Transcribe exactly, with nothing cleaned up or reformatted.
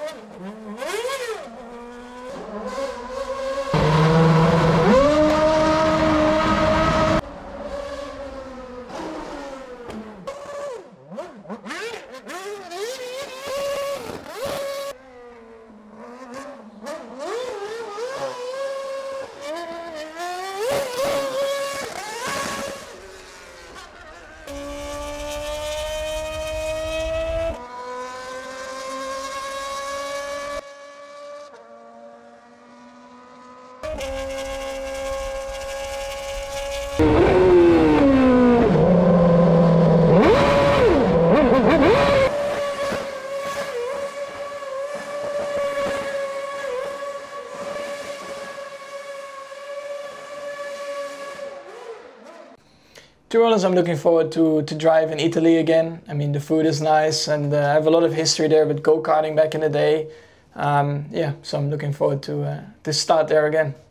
To be honest, I'm looking forward to, to drive in Italy again. I mean, the food is nice, and uh, I have a lot of history there with go-karting back in the day. Um, yeah, so I'm looking forward to, uh, to start there again.